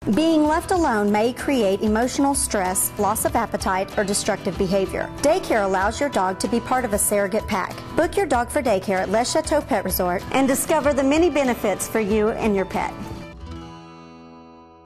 Being left alone may create emotional stress, loss of appetite, or destructive behavior. Daycare allows your dog to be part of a surrogate pack. Book your dog for daycare at Les Chateau Pet Resort and discover the many benefits for you and your pet.